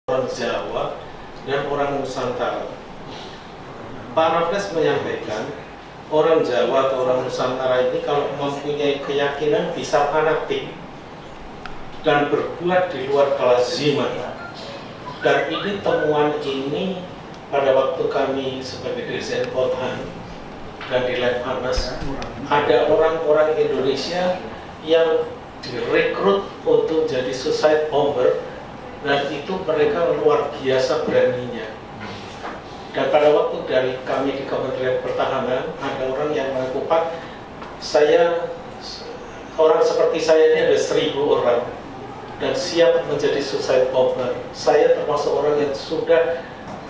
orang Jawa dan orang Nusantara. Pak Raffles menyampaikan orang Jawa atau orang Nusantara ini kalau mempunyai keyakinan bisa fanatik dan berbuat di luar kelaziman. Dan ini temuan ini pada waktu kami sebagai dirjen Potan dan di Lemhanas, ada orang-orang Indonesia yang direkrut untuk jadi suicide bomber, dan itu mereka luar biasa beraninya. Dan pada waktu dari kami di Kementerian Pertahanan, ada orang yang mengaku, Pak, orang seperti saya ini ada 1000 orang dan siap menjadi suicide bomber. Saya termasuk orang yang sudah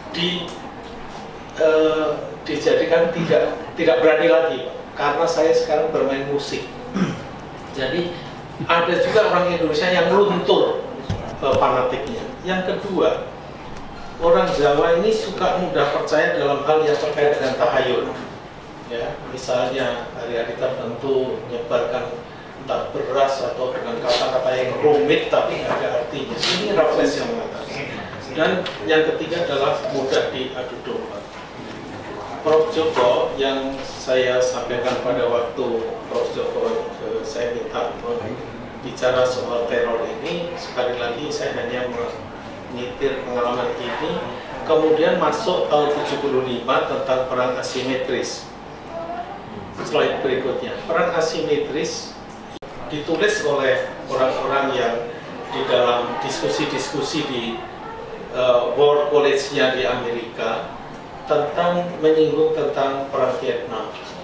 dijadikan tidak berani lagi, Pak, karena saya sekarang bermain musik. Jadi ada juga orang Indonesia yang luntur fanatiknya. Yang kedua, orang Jawa ini suka mudah percaya dalam hal yang terkait dengan tahayul. Ya, misalnya hari-hari tertentu menyebarkan entah beras atau dengan kata-kata yang rumit tapi ada artinya. Ini Raffles yang mengatakan. Dan yang ketiga adalah mudah diadu domba. Prof. Joko yang saya sampaikan pada waktu Prof. Joko saya minta bicara soal teror ini, sekali lagi saya hanya menyitir pengalaman ini. Kemudian masuk tahun 75 tentang perang asimetris. Slide berikutnya, perang asimetris ditulis oleh orang-orang yang di dalam diskusi-diskusi di War College-nya di Amerika tentang menyinggung tentang perang Vietnam.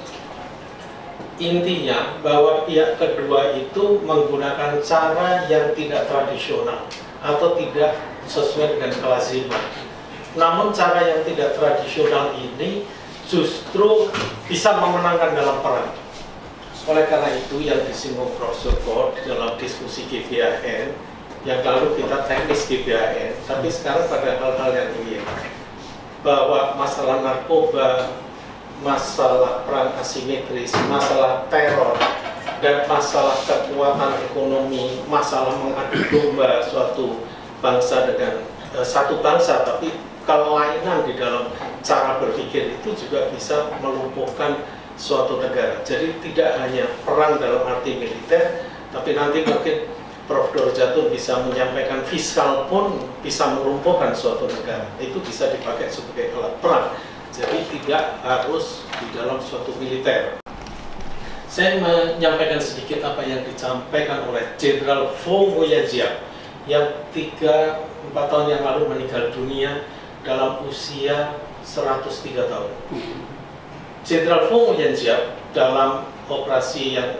Intinya bahwa pihak kedua itu menggunakan cara yang tidak tradisional atau tidak sesuai dengan kelaziman. Namun cara yang tidak tradisional ini justru bisa memenangkan dalam perang. Oleh karena itu yang disinggung Prof. Joko di dalam diskusi GBHN, yang lalu kita teknis GBHN, tapi sekarang pada hal-hal yang ini, bahwa masalah narkoba, masalah perang asimetris, masalah teror, dan masalah kekuatan ekonomi, masalah mengadu domba suatu bangsa dengan satu bangsa, tapi kelainan di dalam cara berpikir itu juga bisa melumpuhkan suatu negara. Jadi tidak hanya perang dalam arti militer, tapi nanti mungkin Prof. Dorjatun bisa menyampaikan fiskal pun bisa melumpuhkan suatu negara. Itu bisa dipakai sebagai alat perang. Jadi tidak harus di dalam suatu militer. Saya menyampaikan sedikit apa yang disampaikan oleh Jenderal Vo Nguyen yang 3-4 tahun yang lalu meninggal dunia dalam usia 103 tahun. Jenderal Vo Nguyen dalam operasi yang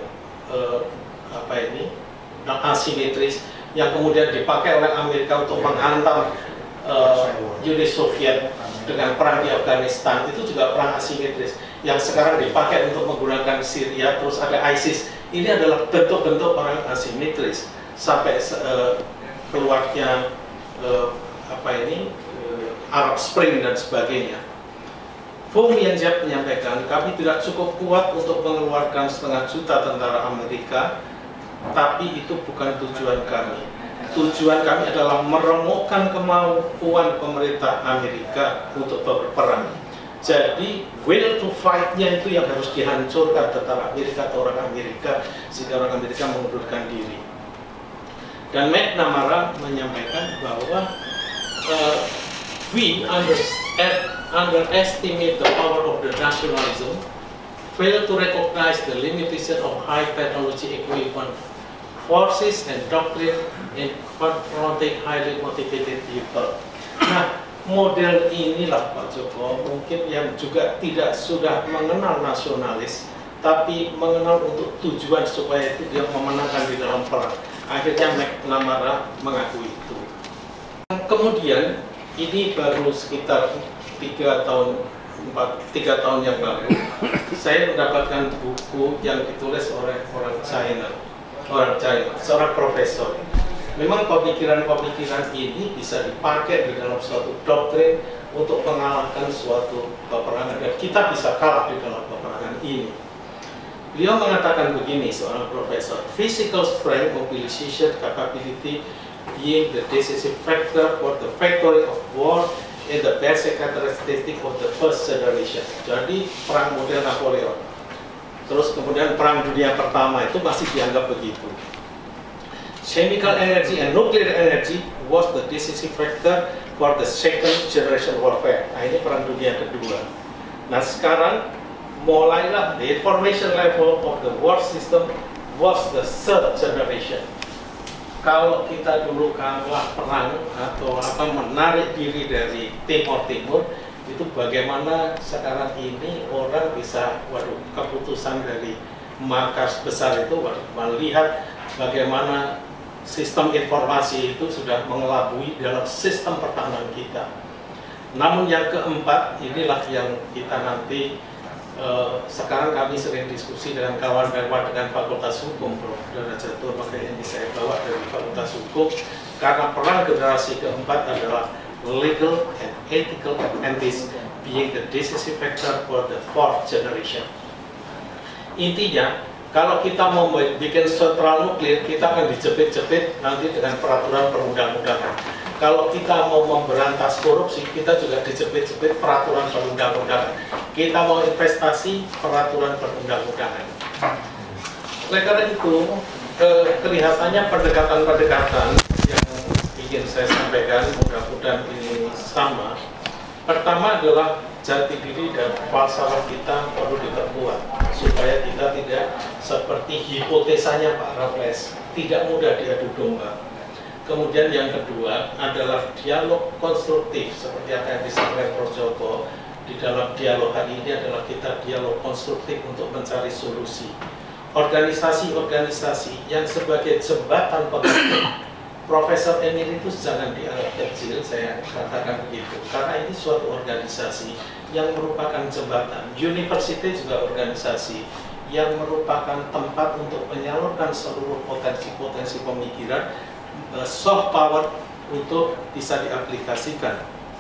asimetris yang kemudian dipakai oleh Amerika untuk menghantam Uni Soviet dengan perang di Afghanistan, itu juga perang asimetris yang sekarang dipakai untuk menggunakan Syria, terus ada ISIS. Ini adalah bentuk-bentuk perang asimetris sampai keluarnya Arab Spring dan sebagainya. Vo Nguyen menyampaikan, kami tidak cukup kuat untuk mengeluarkan 500.000 tentara Amerika, tapi itu bukan tujuan kami. Tujuan kami adalah meremukkan kemampuan pemerintah Amerika untuk berperang. Jadi will to fight-nya itu yang harus dihancurkan tentara Amerika atau orang Amerika, sehingga orang Amerika mengundurkan diri. Dan McNamara menyampaikan bahwa we underestimate the power of the nationalism, fail to recognize the limitation of high technology equipment, forces and doctrine in confronting highly motivated people. Nah, model inilah Pak Joko mungkin yang juga tidak sudah mengenal nasionalis, tapi mengenal untuk tujuan supaya itu dia memenangkan di dalam perang. Akhirnya McNamara mengakui itu. Kemudian ini baru sekitar 3 tahun yang lalu, saya mendapatkan buku yang ditulis oleh orang China, seorang profesor. Memang pemikiran-pemikiran ini bisa dipakai di dalam suatu doktrin untuk mengalahkan suatu peperangan, dan kita bisa kalah di dalam peperangan ini. Beliau mengatakan begini, seorang profesor, physical strength, mobilization capability being the decisive factor for the victory of war in the basic characteristic of the first generation. Jadi perang model Napoleon. Terus kemudian perang dunia pertama itu masih dianggap begitu. Chemical energy and nuclear energy was the decisive factor for the second generation warfare. Nah, ini perang dunia kedua. Nah, sekarang mulailah the information level of the war system was the third generation. Kalau kita dulu kalah perang atau menarik diri dari Timur itu bagaimana sekarang ini orang bisa keputusan dari markas besar itu melihat bagaimana sistem informasi itu sudah mengelabui dalam sistem pertahanan kita. Namun yang keempat inilah yang kita nanti sekarang kami sering diskusi dengan kawan-kawan dengan Fakultas Hukum, Prof. Derajatun, makanya ini saya bawa dari Fakultas Hukum, karena perang generasi keempat adalah legal and ethical advantage being the decisive factor for the fourth generation. Intinya, kalau kita mau bikin sentral nuklir, kita akan dijepit-jepit nanti dengan peraturan perundang-undangan. Kalau kita mau memberantas korupsi, kita juga dijepit-jepit peraturan perundang-undangan. Kita mau investasi, peraturan perundang-undangan. Oleh karena itu, kelihatannya pendekatan-pendekatan yang ingin saya sampaikan, mudah-mudahan ini sama. Pertama adalah jati diri dan falsafah kita perlu diperkuat supaya kita tidak seperti hipotesanya Pak Raffles, tidak mudah diadu domba. Kemudian yang kedua adalah dialog konstruktif seperti apa yang disampaikan Prof. Joko. Di dalam dialog hari ini adalah kita dialog konstruktif untuk mencari solusi. Organisasi-organisasi yang sebagai jembatan penghubung Profesor Emeritus jangan dianggap kecil, saya katakan begitu, karena ini suatu organisasi yang merupakan jembatan. Universitas juga organisasi yang merupakan tempat untuk menyalurkan seluruh potensi-potensi pemikiran, soft power untuk bisa diaplikasikan.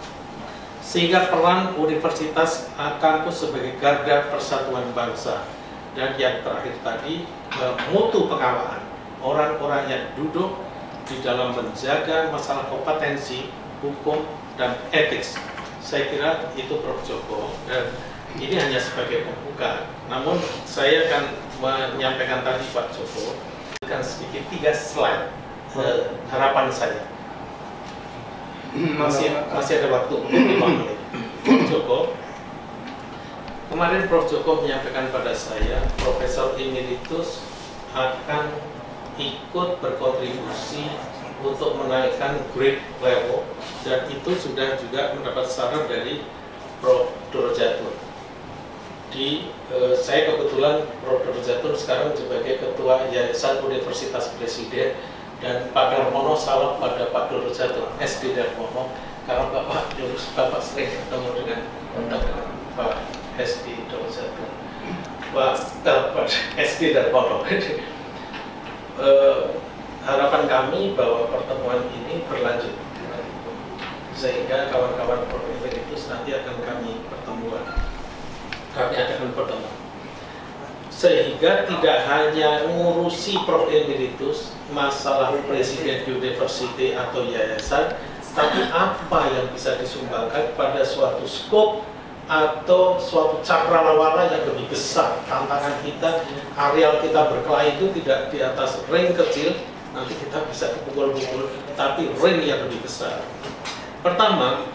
Sehingga peran universitas kampus sebagai garda persatuan bangsa. Dan yang terakhir tadi, mutu pengawalan, orang-orang yang duduk di dalam menjaga masalah kompetensi, hukum, dan etik. Saya kira itu Prof. Joko, dan ini hanya sebagai pembuka. Namun saya akan menyampaikan tadi Pak Joko, akan sedikit 3 slide harapan saya. Masih ada waktu untuk 5 menit. Prof. Joko, kemarin Prof. Joko menyampaikan pada saya, Profesor Emeritus akan ikut berkontribusi untuk menaikkan grade level, dan itu sudah juga mendapat saran dari Prof. Derajatun. Saya kebetulan Prof. Derajatun sekarang sebagai Ketua Yayasan Universitas Presiden, dan Pak Darmono salam pada Pak Derajatun, SD Darmono, karena Bapak sering ketemu dengan Pak SD Derajatun, Pak SD Darmono. Harapan kami bahwa pertemuan ini berlanjut, sehingga kawan-kawan Prof. Emeritus nanti akan kami adakan pertemuan, sehingga tidak hanya ngurusi Prof. Emeritus masalah presiden university atau yayasan, tapi apa yang bisa disumbangkan pada suatu skop atau suatu cakrawala yang lebih besar. Tantangan kita, areal kita berkelahi itu tidak di atas ring kecil, nanti kita bisa dipukul-pukul, tapi ring yang lebih besar. Pertama,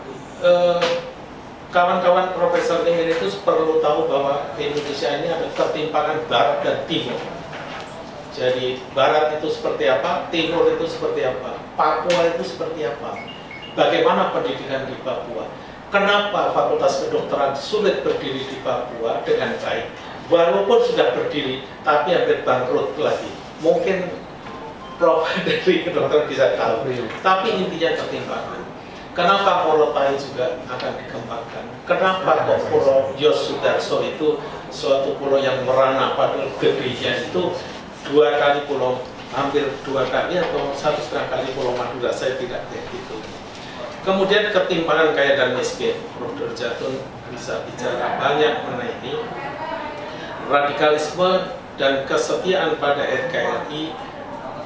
kawan-kawan Profesor Emeritus perlu tahu bahwa Indonesia ini ada ketimpangan Barat dan Timur. Jadi Barat itu seperti apa, Timur itu seperti apa, Papua itu seperti apa, bagaimana pendidikan di Papua. Kenapa Fakultas Kedokteran sulit berdiri di Papua dengan baik? Walaupun sudah berdiri, tapi hampir bangkrut lagi. Mungkin Prof. dari kedokteran bisa tahu. Tapi intinya ketimpangan. Kenapa Morotai juga akan dikembangkan? Kenapa kok Pulau Yos Sudarso itu suatu pulau yang merana, padahal gedenya itu 2 kali pulau, hampir 2 kali atau 1,5 kali Pulau Madura, saya tidak begitu. Kemudian ketimpangan kaya dan miskin, Prof. Derajatun bisa bicara banyak mengenai ini. Radikalisme dan kesetiaan pada NKRI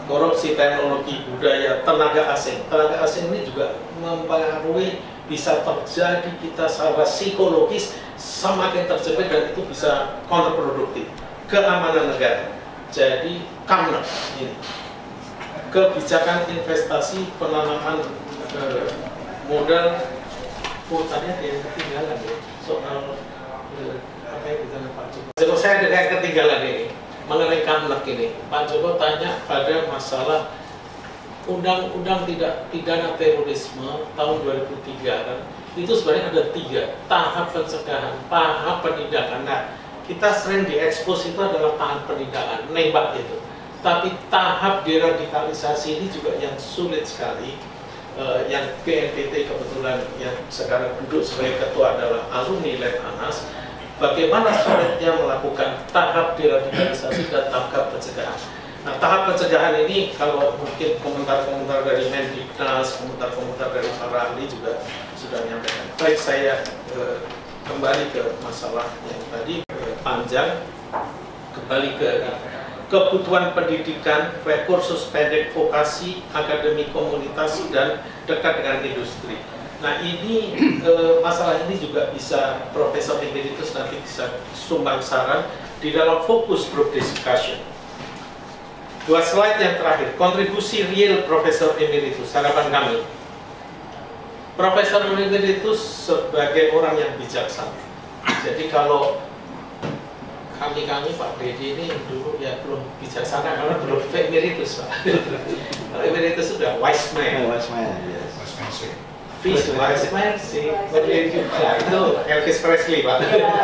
korupsi teknologi, budaya, tenaga asing. Tenaga asing ini juga mempengaruhi, bisa terjadi kita secara psikologis semakin terjepit dan itu bisa kontraproduktif. Keamanan negara. Jadi kamna ini. Kebijakan investasi penanaman modal. Tadi ada yang ketinggalan ya soal apa yang ditanya Pak Joko. Kalau saya ada yang ketinggalan ini mengenai kamlek ini, Pak Joko tanya pada masalah undang-undang tidak pidana terorisme tahun 2003 kan, itu sebenarnya ada 3 tahap pencegahan, tahap penindakan. Nah, kita sering diekspos itu adalah tahap penindakan, nembak itu. Tapi tahap deradikalisasi ini juga yang sulit sekali. Yang BNPT kebetulan yang sekarang duduk sebagai ketua adalah alumni Lemhanas. Bagaimana sulitnya melakukan tahap deradikalisasi dan tahap pencegahan. Nah, tahap pencegahan ini kalau mungkin komentar-komentar dari Mendiknas, komentar-komentar dari para ahli juga sudah menyampaikan. Baik, saya kembali ke masalah yang tadi panjang, kembali ke kebutuhan pendidikan, kursus pendek vokasi, akademi komunitas, dan dekat dengan industri. Nah, ini masalah ini juga bisa Profesor Emeritus nanti bisa sumbang saran di dalam fokus group discussion. 2 slide yang terakhir, kontribusi real Profesor Emeritus, harapan kami. Profesor Emeritus sebagai orang yang bijaksana. Jadi kalau kami Pak Dedi ini dulu ya belum bijaksana karena belum emeritus Pak. Kalau emeritus sudah wise man. Wise man, yes. Wise man sih. Itu Elvis Presley Pak.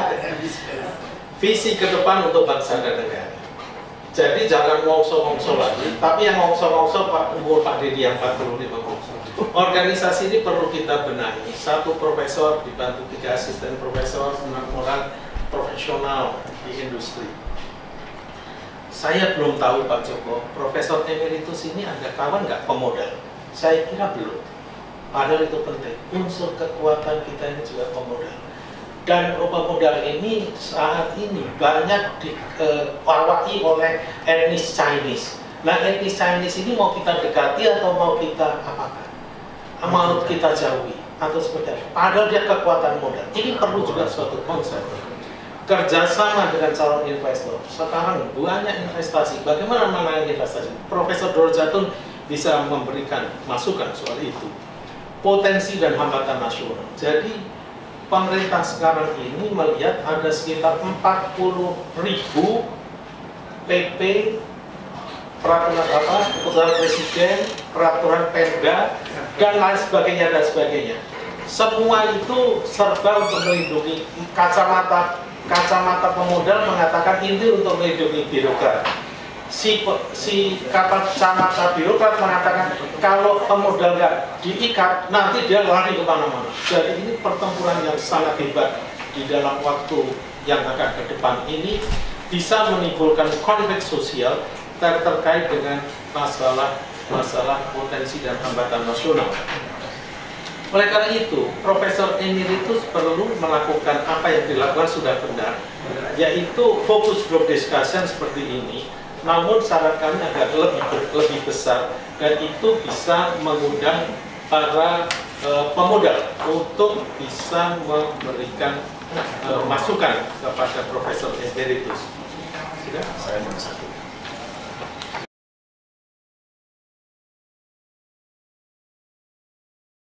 Visi ke depan untuk bangsa dan negara. Jadi jangan ngongso-ngongso lagi, tapi yang ngongso-ngongso umur Pak Dedi yang 45 ngongso. Organisasi ini perlu kita benahi. 1 profesor dibantu 3 asisten profesor, 6 orang profesional di industri. Saya belum tahu Pak Joko, Profesor Emeritus ini ada kawan nggak pemodal? Saya kira belum. Padahal itu penting. Unsur kekuatan kita ini juga pemodal. Dan pemodal ini saat ini banyak diawaki oleh etnis Chinese. Nah, etnis Chinese ini mau kita dekati atau mau kita apakan? Mau kita jauhi atau seperti apa? Padahal dia kekuatan modal. Ini perlu juga suatu konsep. Kerjasama dengan calon investor. Sekarang banyak investasi. Bagaimana menangani investasi? Profesor Dorjatun bisa memberikan masukan soal itu. Potensi dan hambatan nasional. Jadi pemerintah sekarang ini melihat ada sekitar 40.000 PP, peraturan keputusan presiden, peraturan Pemda, dan lain sebagainya dan sebagainya. Semua itu serba untuk melindungi kacamata pemodal mengatakan ini untuk melindungi birokrat. Si kacamata birokrat mengatakan kalau pemodal nggak diikat nanti dia lari kemana-mana. Jadi ini pertempuran yang sangat hebat di dalam waktu yang akan ke depan ini bisa menimbulkan konflik sosial terkait dengan masalah potensi dan hambatan nasional. Oleh karena itu, Profesor Emeritus perlu melakukan apa yang dilakukan sudah benar, yaitu fokus group discussion seperti ini, namun syarat kami agak lebih besar, dan itu bisa mengundang para pemodal untuk bisa memberikan masukan kepada Profesor Emeritus. Sudah? Saya nomor 1.